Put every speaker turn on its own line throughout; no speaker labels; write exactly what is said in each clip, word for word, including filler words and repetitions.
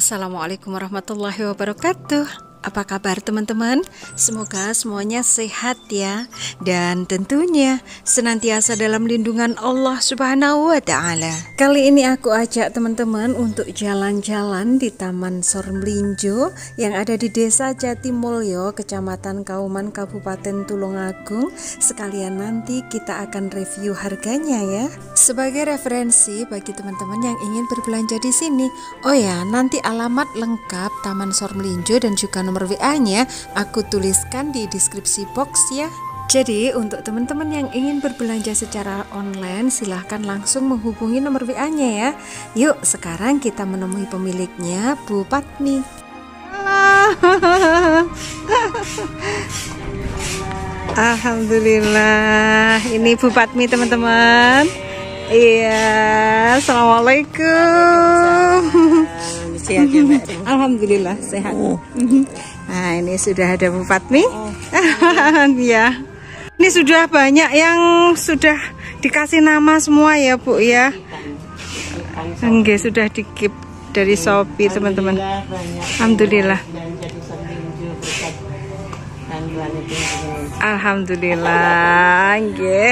Assalamualaikum warahmatullahi wabarakatuh. Apa kabar teman-teman? Semoga semuanya sehat ya, dan tentunya senantiasa dalam lindungan Allah Subhanahu wa Ta'ala. Kali ini aku ajak teman-teman untuk jalan-jalan di Taman Sormlinjo yang ada di Desa Jatimulyo, Kecamatan Kauman, Kabupaten Tulungagung. Sekalian nanti kita akan review harganya ya, sebagai referensi bagi teman-teman yang ingin berbelanja di sini. Oh ya, nanti alamat lengkap Taman Sormlinjo dan juga nomor W A-nya aku tuliskan di deskripsi box ya. Jadi untuk teman-teman yang ingin berbelanja secara online, silahkan langsung menghubungi nomor W A-nya ya. Yuk sekarang kita menemui pemiliknya, Bu Patmi. Halo. Alhamdulillah, ini Bu Patmi teman-teman. Iya, assalamualaikum. Sehat ya, Mbak? Alhamdulillah sehat. Nah ini sudah ada Bu Patmi. Ya, ini sudah banyak yang sudah dikasih nama semua ya Bu ya. Enggak, sudah dikip dari Shopee teman-teman. Alhamdulillah. Alhamdulillah, nggih.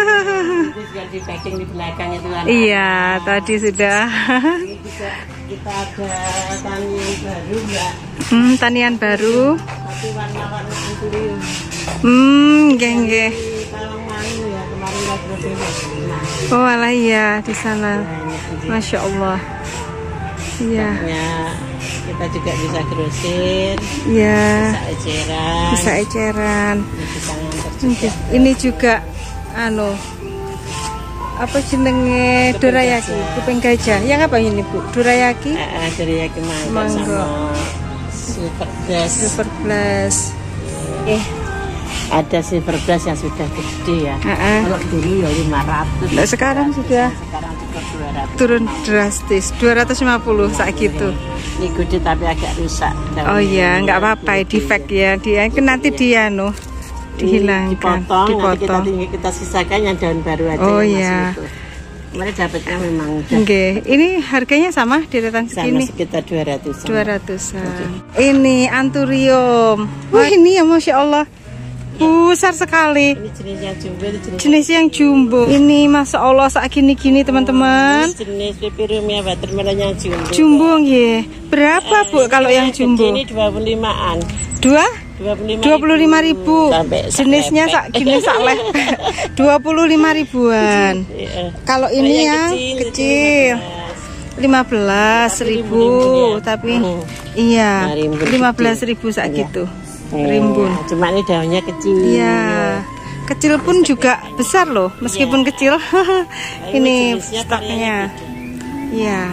Iya, tadi sudah.
Kita ada tanian baru, Mbak.
Hmm, tanian baru.
Tapi warna-warna anturium.
Hmm, nggih nggih.
Tawangmangu ya, kemarin nggak berbeda.
Oh, alah iya di sana. Masya Allah. Iya.
Kita juga bisa grosir.
Iya.
Bisa eceran.
Bisa eceran.
Bisa nganter juga.
Ini juga anu apa jenenge dorayaki, kuping gajah. Yang apa ini Bu? Dorayaki?
Uh, dorayaki mangga,
mangga
sama silver glass.
Silver glass.
Eh, ada silver glass yang sudah gede ya.
Uh -uh.
Kalau dulu ya lima ratus.
Nah, sekarang sudah
sekarang juga dua ratus.
Turun drastis, dua ratus lima puluh saat gitu.
Ini gede tapi agak rusak.
Oh iya, nggak apa-apa, defect ya. Dia nanti dia no dihilangkan,
dipotong,
dipotong.
Nanti kita, kita sisakan yang daun baru aja.
Oh
yang
iya.
masih utuh. Kemarin dapatnya memang udah.
Oke, ini harganya sama deretan segini.
Sama sekitar dua ratusan.
dua ratusan. Ini anturium. Wah, ini ya Masya Allah. Besar sekali.
Ini jenis yang jumbo, ini jenis,
jenis yang jumbo. Ini Masya Allah saat gini-gini teman-teman.
Ini jenis pipirumia watermelon yang jumbo.
Jumbo nggih. Berapa Bu kalau yang jumbo?
Ini dua puluh limaan.
Dua?
dua
puluh lima ribu. Jenisnya sak gini sak lepek. dua puluh lima ribuan. Kalau ini yang kecil lima belas ribu, tapi
oh.
Iya lima belas ribu sak gitu. Rimbun.
Ya, cuma ini daunnya kecil.
Iya. Kecil pun juga besar loh, meskipun ya. Kecil. Ini stoknya. Iya.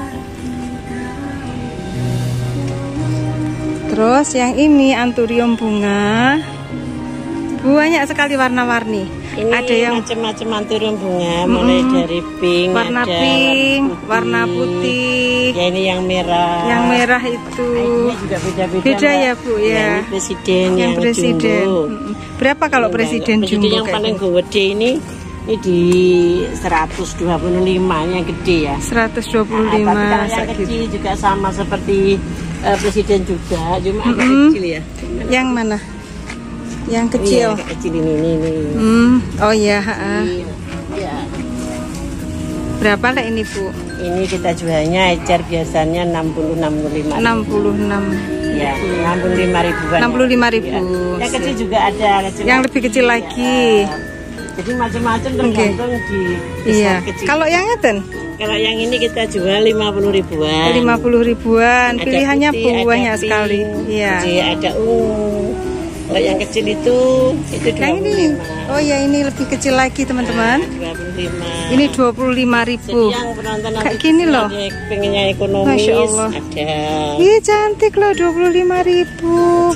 Terus yang ini anturium bunga, banyak sekali warna-warni. Ada yang
macam-macam anturium bunga, hmm, mulai dari pink,
warna
ada
pink,
putih.
warna putih.
Ya ini yang merah.
Yang merah itu.
Ini juga beda-beda.
Beda ya Bu ya.
Yang presiden,
yang, yang presiden.
Jumbo.
Berapa kalau ya, presiden, presiden jumbo?
Yang paling gede ini. Ini di seratus dua puluh lima yang gede ya.
seratus dua puluh lima.
Nah, tapi kalau yang kecil juga sama seperti uh, presiden juga, cuma agak
mm-hmm.
kecil ya.
Yang mana? Yang kecil.
Iya, kecil ini ini. ini.
Hmm. Oh ya.
Iya.
Berapa lah ini Bu?
Ini kita jualnya ecer biasanya enam puluh enam puluh lima.
enam puluh enam.
Ya, enam puluh lima ribuan.
enam puluh lima ribu.
Ya. Yang kecil juga ada. Kecil
yang
lagi.
lebih kecil lagi.
Ya. Jadi macam-macam tergantung okay. di
iya.
kecil.
Kalau yang ngeten?
Kalau yang ini kita jual lima puluh ribuan.
lima puluh ribuan.
Ada
pilihannya
putih,
banyak
pink,
sekali. Iya.
Ada ungu. Kalau yang kecil itu itu
yang ini. Oh ya, ini lebih kecil lagi teman-teman.
dua puluh lima.
Ini dua puluh lima ribu. Kayak gini loh.
Pengennya ekonomis.
Masya Allah.
Ada.
Iya cantik loh, dua puluh lima ribu.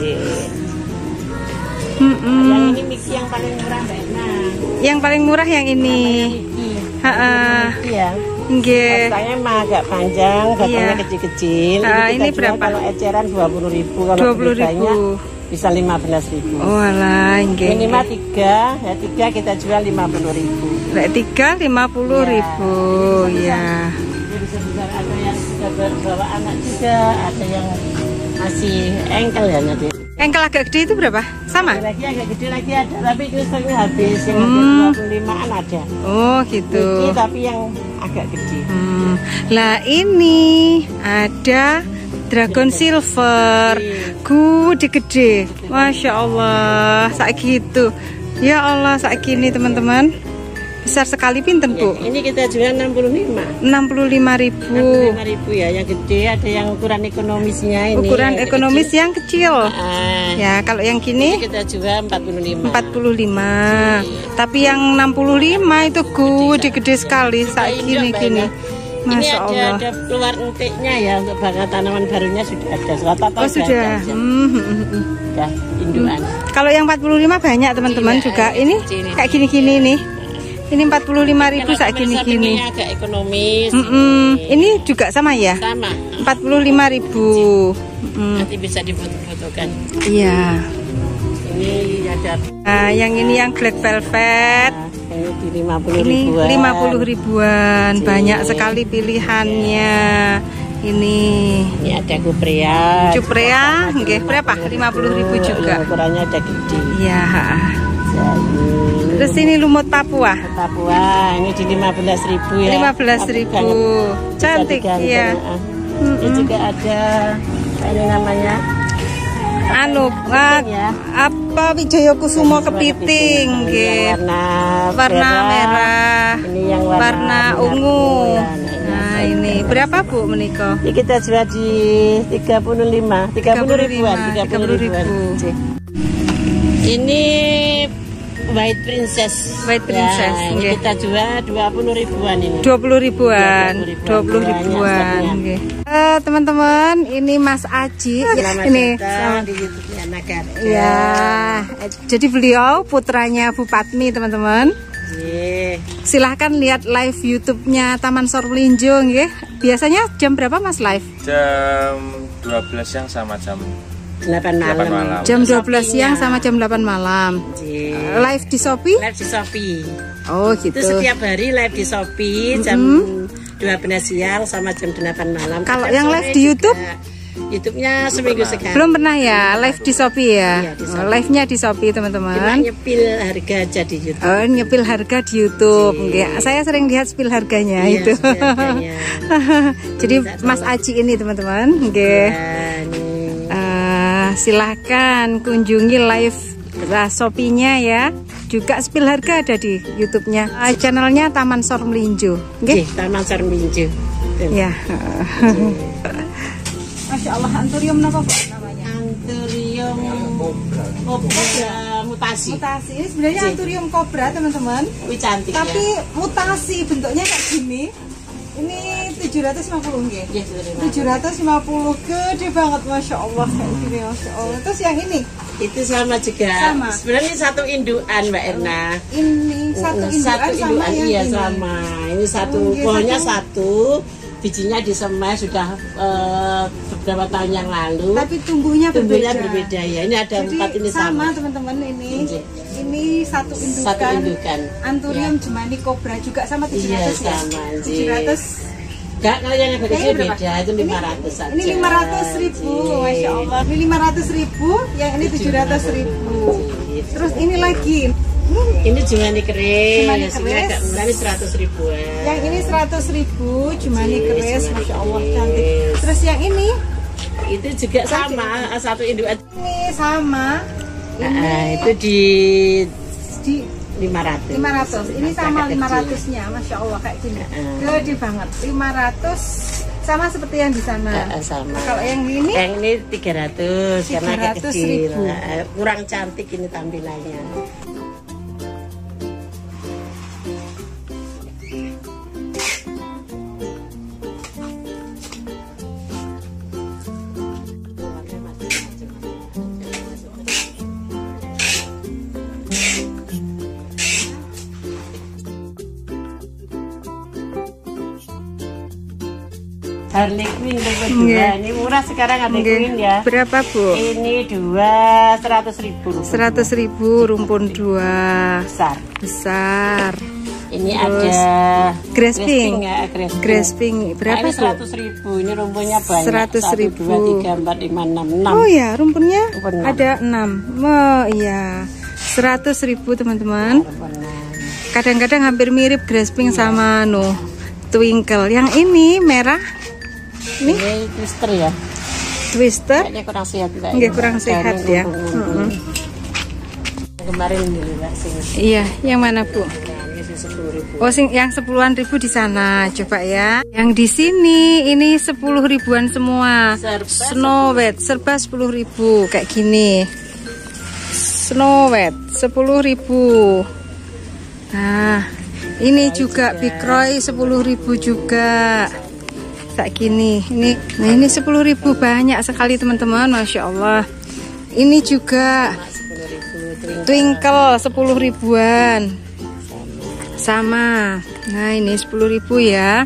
Mm -mm. Yang ini Miki yang paling murah Mbak Ena.
Yang paling murah yang ini. Heeh.
Iya.
Nggih.
Batangnya emang agak panjang, batangnya
iya.
kecil-kecil.
Nah, ini, ini berapa?
Kalau eceran dua puluh ribu, kalau
dua puluh ribu.
Bisa lima belas ribu.
Oh alah, nggih.
Minimal tiga, ya tiga kita jual lima puluh ribu.
Tiga lima puluh ribu, ya.
Bisa besar ada yang ada bawa anak juga, ada yang masih engkel ya nanti.
Engkel agak gede itu berapa? Sama?
Lagi agak gede lagi ada, tapi justru habis yang
Hmm.
dua puluh limaan ada.
Oh gitu.
Ini tapi yang agak gede.
Hmm. Lah ini ada Dragon Silver, gede-gede, masya Allah, saat gitu, ya Allah saat gini teman-teman, besar sekali. Pinten Bu?
Ya, ini kita jual enam puluh lima.
enam puluh lima ribu.
enam puluh lima ribu ya, yang gede ada yang ukuran ekonomisnya ini.
Ukuran
yang
ekonomis
kecil.
yang kecil.
Ah,
Ya kalau yang
ini
gini
kita jual empat puluh lima.
empat puluh lima. Tapi yang enam puluh lima itu gede-gede sekali saat gini-gini.
Ini
Masya
ada,
Allah.
ada keluar entiknya ya, untuk bakal tanaman barunya sudah ada. Selatan
Oh sudah. Hmm, hmm, hmm.
Sudah induan.
Kalau yang empat puluh lima banyak teman-teman
Cina,
juga.
eh,
Ini
Cina.
kayak gini-gini nih. Ini empat puluh lima ribu
Kalau
saat gini-gini.
ini agak ekonomis.
Mm-mm. Ini juga sama ya?
Sama.
empat puluh lima ribu. Mm.
Nanti bisa difoto-fotokan.
Iya.
Ini ada.
Nah, yang ini yang black velvet.
Nah, ini di lima puluh
Ini
ribuan.
lima puluh ribuan.
Cina.
Banyak sekali pilihannya. Ini
Ini ada kuprea.
cuprea, nggih, berapa? lima puluh ribu juga.
Ukurannya ada gede.
Iya.
Jadi,
Terus ini lumut Papua.
Papua ini di lima belas ribu ya.
lima belas ribu. Cantik ya.
Ini juga ada ini namanya
Anu, ah, apa Wijaya Kusuma kepiting,
Ini
nggih.
yang warna
Warna merah.
Ini yang warna,
Warna ungu.
Ya,
Nah, ini berapa Bu menika?
ini kita jual di tiga puluh lima, tiga puluh ribuan, tiga puluh ribuan. Ini White Princess.
White Princess,
Ya, ini
nggih.
kita jual dua puluh ribuan ini.
dua puluh ribuan. dua puluh
Banyak
ribuan.
stoknya.
Nggih. Eh, teman-teman, ini Mas Aji.
Selamat
Ini
datang di YouTube-nya Nagarta.
ya. Jadi beliau putranya Bu Patmi, teman-teman.
Nggih.
Silahkan lihat live YouTube-nya Taman Sormelinjo, nggih. Biasanya jam berapa Mas live?
Jam dua belas siang sama jam
delapan malam.
delapan malam.
Jam dua belas siang sama jam delapan malam.
Nggih.
Live di Shopee?
Live di Shopee.
Oh, gitu.
Itu setiap hari live di Shopee jam dua belas siang sama jam delapan malam.
Kalau
Kadang
yang
sore
live di
juga.
YouTube?
YouTube-nya seminggu sekali.
Belum pernah ya live di Shopee ya?
Iya, di Shopee.
Oh, live-nya di Shopee,
Cuma
teman-teman.
nyepil harga aja di YouTube.
Oh, nyepil harga di YouTube. Nggih. Saya sering lihat spill harganya
Iya,
itu.
spill harganya.
Jadi Mas Aji ini, teman-teman, nggih.
Ya, nih.
Eh, silahkan kunjungi live uh, Shopee-nya ya. Juga spill harga ada di YouTube-nya. Uh, channelnya Taman Sormelinjo. Nggih.
Nggih, Taman Sormelinjo.
Ya. Masya Allah, anturium apa Bu namanya?
Anturium kobra mutasi.
Mutasi. Ini sebenarnya anturium kobra, teman-teman.
Wih cantik
Tapi
ya.
mutasi bentuknya kayak gini. Ini tujuh ratus lima puluh nggih.
Iya, sudah lima.
tujuh ratus lima puluh gede banget, Masya Allah, kayak gini, Masya Allah. Terus yang ini,
Itu sama juga.
Sama.
Sebenarnya ini satu induan Mbak Erna.
ini satu
Mm,
induan
satu
sama
induan,
yang
iya
ini.
sama. Ini satu
Oh, iya,
pohonnya
satu.
satu, bijinya disemai sudah eh, beberapa tahun yang lalu.
Tapi tumbuhnya
Tumbuhnya
berbeda.
berbeda ya. Ini ada
Jadi
empat ini
sama,
sama.
teman-teman, ini.
Iya.
Ini satu indukan.
Satu indukan.
Anturium
Ya.
Jemani Kobra juga sama tujuh
Iya
ratus ya.
sama. Ji.
tujuh ratus.
Enggak, kalau yang agak kecil
Kayaknya berapa?
beda, itu lima ratus saja.
Ini lima ratus ribu,
Ji.
Masya Allah. Ini lima ratus ribu, yang ini tujuh ratus ribu. Terus ini lagi, ini
Ini Jemani keris.
Jemani
Ini
keris.
agak murah, ini seratus ribuan.
yang ini seratus ribu, Jemani
Ji,
keris,
Jemani
Masya Allah
keris.
cantik. Terus yang ini,
Itu juga sama, satu indukan.
ini sama, ini
Nah, itu di
di
lima ratus.
lima ratus. Ini sama
Agak
lima
kecil.
ratusnya, Masya Allah kayak gini.
Heeh.
Gede banget, lima ratus sama seperti yang di sana.
Heeh, sama.
Kalau yang ini,
Yang ini tiga ratus karena agak
tiga ratus
kecil.
ribu.
Nah, kurang cantik ini tampilannya. Harley Quinn nomor dua.
Iya.
Ini murah sekarang Harley
nggih.
Quinn ya.
Berapa Bu?
Ini dua seratus ribu.
Seratus ribu rumpun dua
besar.
besar.
Ini
Terus,
ada
grasping.
ya, grasping.
Grasping berapa
Nah, ini
Bu?
seratus ribu. Ini rumputnya banyak.
Seratus ribu.
satu, dua, tiga, empat, lima, enam, enam.
Oh ya, rumpunnya
Rumpun enam.
ada enam. Oh iya, seratus ribu teman-teman. Kadang-kadang hampir mirip grasping
iya.
sama no twinkle. Yang ini merah. Ini,
Ini twister ya.
twister.
Kayaknya kurang sehat Mbak.
Nggak kurang sehat ya.
Mm-hmm. Kemarin ini Mbak sini.
Iya, yang mana Bu?
Ini sepuluh ribu.
Oh, sing yang sepuluhan ribu di sana, coba ya. Yang di sini ini sepuluh ribuan semua.
Serba
Snow White serba sepuluh ribu kayak gini. Snow White sepuluh ribu. Nah, ini juga Big Roy sepuluh ribu juga. Kayak gini. Ini, nah ini sepuluh ribu banyak sekali teman-teman, masya Allah. Ini juga Twinkle sepuluh ribuan. Sama. Nah, ini sepuluh ribu ya.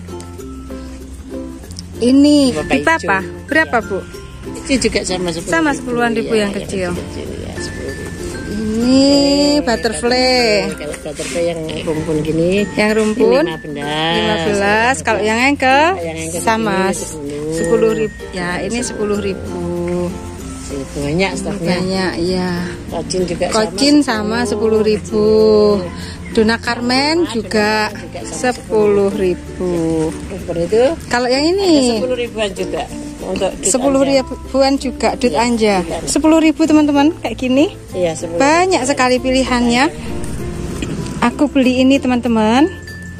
Ini pipa apa? Berapa, Bu?
Itu juga sama sepuluh.
Sama sepuluhan ribu yang kecil.
kecil ya, sepuluh ribu.
Ini butterfly.
Kalau butterfly yang rumpun gini,
Yang rumpun
lima belas.
lima belas. Kalau yang engkel
Yang engkel
sama
segini,
sepuluh ribu. Ya, ini sepuluh ribu.
Banyak stoknya.
Banyak, ya.
Kocin juga
Kocin sama sepuluh ribu. Dona Carmen juga sepuluh ribu.
Rumpun itu
Kalau yang ini
sepuluh ribuan juga. Untuk
sepuluh ribuan juga dut anja. Sepuluh ribu teman-teman kayak gini.
Iya, sepuluh.
Banyak sekali pilihannya. Aku beli ini teman-teman.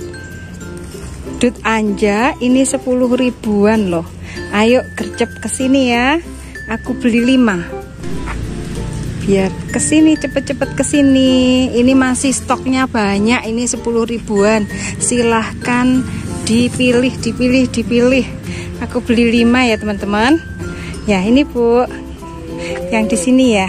Dut anja ini sepuluh ribuan loh. Ayo gercep ke sini ya. Aku beli lima. Biar kesini cepet-cepet kesini. Ini masih stoknya banyak. Ini sepuluh ribuan. Silahkan dipilih, dipilih, dipilih. Aku beli lima ya teman-teman. Ya ini Bu. Yang di sini ya.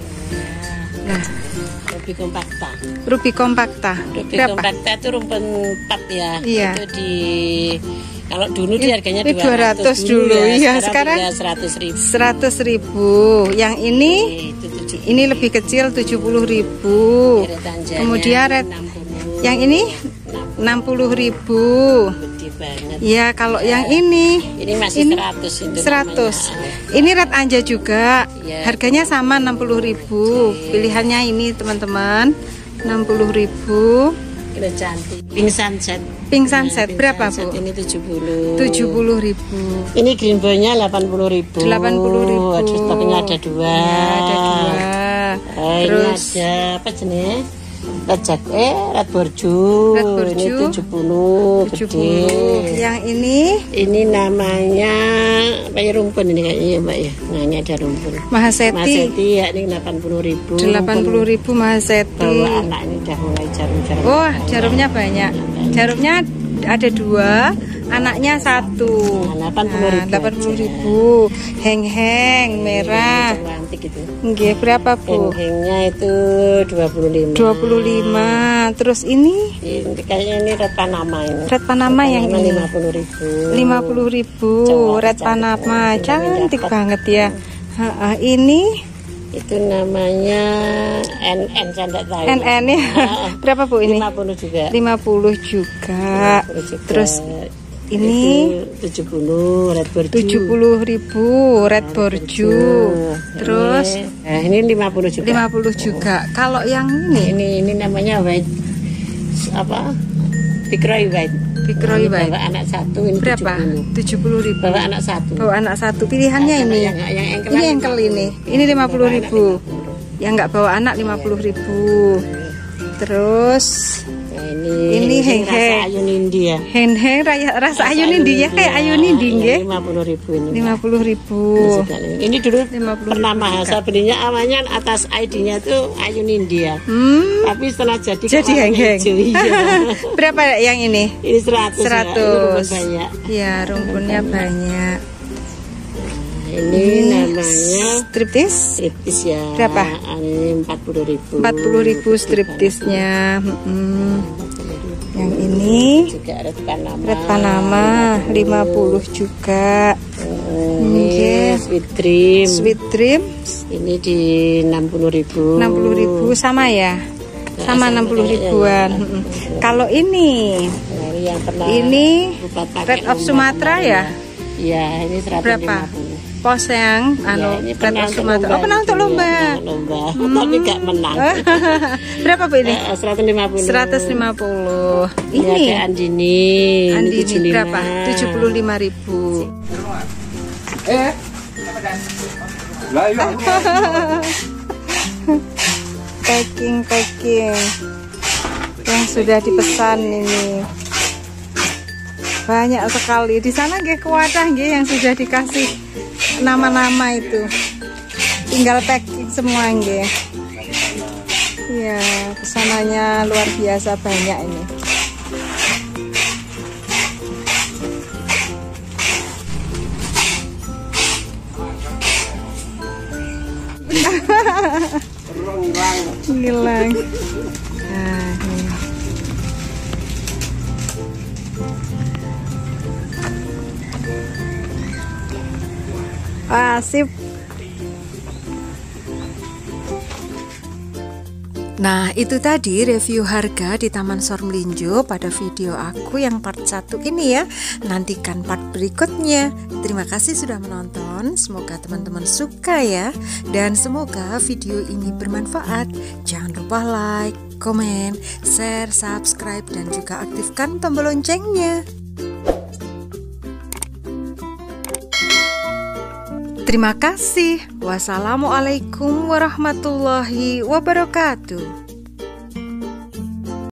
Nah,
Ruby compacta.
Ruby compacta.
Ruby
Berapa?
compacta itu rumpun empat ya.
Iya.
Itu di kalau dulu di harganya
Ini
dua ratus
dulu ya. Sekarang
ya seratus ribu.
seratus ribu. Yang ini
Itu tujuh.
ini lebih kecil tujuh puluh ribu.
Red anjanya
Kemudian red
enam puluh.
yang ini enam puluh ribu.
Gede banget.
Ya, kalau yang ini
Ini masih
ini
seratus itu
seratus.
namanya.
Ini red anja juga.
Ya.
Harganya sama enam puluh ribu. Pilihannya ini teman-teman enam puluh ribu.
Ini cantik. Pink sunset.
Pink sunset
Nah, pink
berapa
sunset
Bu?
Ini tujuh puluh.
tujuh puluh ribu.
Ini green boy-nya delapan puluh ribu.
delapan puluh ribu.
Ada stoknya ada dua.
Ya, ada dua.
Oh,
Terus
ini ada apa jenis? Red jack eh red borju.
Red borju.
Ini tujuh puluh.
tujuh puluh. Yang ini
Ini namanya apa ya, rumpun ini kayaknya ya Mbak ya. Nah, ini ada rumpun.
Mahaseti
Maseti ya ini delapan puluh ribu.
delapan puluh ribu Mahaseti.
Bawa anak ini udah mulai jarum-jarum.
Wah, jarumnya banyak. Jarumnya ada dua, anaknya satu.
Nah, delapan puluh ribu.
Nah, delapan puluh ribu. Heng-heng merah.
Cantik itu.
Nggih, berapa Bu?
Heng-hengnya itu dua puluh lima.
dua puluh lima. Terus ini
Ini kayaknya ini red Panama ini.
red Panama yang ini
lima puluh ribu.
lima puluh ribu.
Cowok,
Red
cantik.
Panama
Ini
cantik
dapat.
banget ya. Ha, ha, ini
Itu namanya N N saya enggak tahu.
N N ya.
Ah,
Berapa Bu ini?
lima puluh juga.
lima puluh juga.
lima puluh juga.
Terus ini
itu tujuh puluh red borju.
tujuh puluh ribu red borju. Terus
Ini, nah, ini lima puluh juga.
lima puluh juga. Kalau yang ini
Ini ini namanya white apa? Big Roy white.
Big Roy
Ini
White.
bawa anak satu ini
Berapa? tujuh puluh ribu.
Bawa anak satu.
Bawa anak satu. Pilihannya
Nah,
ini.
yang- yang engkel
Ini
lima
engkel
puluh.
ini. Ini lima puluh ribu. Yang nggak bawa anak lima puluh ribu. Terus
Nah, ini
Ini heng-heng.
rasa ayun India.
hen-hen raya- rasa ayun ini ya kayak ayun ini nggih.
lima puluh ribu ini.
lima puluh ribu.
Ini dulu
lima puluh
pernah mahal. Saya belinya awalnya atas I D-nya tuh ayun India.
Hmm,
Tapi setelah jadi
jadi
kok warna
heng-heng.
hijau, iya.
Berapa yang ini?
Ini seratus.
seratus.
Banyak.
Ya, rumputnya banyak.
Ini namanya
Striptis
striptis ya.
Berapa?
Ini empat puluh ribu.
empat puluh ribu striptisnya. Mm-mm. Yang ini
Juga red Panama.
red Panama lima puluh juga.
Hmm, ini
Oke.
sweet dream.
Sweet Dream
Ini di enam puluh ribu.
enam puluh ribu sama ya. Sama enam puluh ribuan. Mm-mm. Kalau ini,
Nah, yang pernah
ini
Bupat pakai
Red of
lomba
Sumatera
kemarin
ya?
Iya, ini seratus lima
Berapa?
puluh.
Pos yang
Ya,
anu
ini
Red
pernah
of
untuk
Sumatera. Oh, pernah
itu,
untuk lomba.
ya, pernah lomba. Tapi nggak menang.
Berapa Bu ini?
Eh, seratus lima puluh.
seratus lima puluh.
Ini
Ini
ada Andini. Ini
Andini
tujuh puluh lima.
berapa? tujuh puluh lima ribu.
Eh. Lah iya.
Packing packing yang sudah dipesan ini banyak sekali. Di sana nggih kuatah nggih yang sudah dikasih nama-nama itu, tinggal packing semua nggih. Iya, pesanannya luar biasa banyak ini. Hilang. Nah, ini. Ah, sip. Nah, itu tadi review harga di Taman Sormelinjo pada video aku yang part satu ini ya. Nantikan part berikutnya. Terima kasih sudah menonton. Semoga teman-teman suka ya. Dan semoga video ini bermanfaat. Jangan lupa like, komen, share, subscribe, dan juga aktifkan tombol loncengnya. Terima kasih. Wassalamualaikum warahmatullahi wabarakatuh.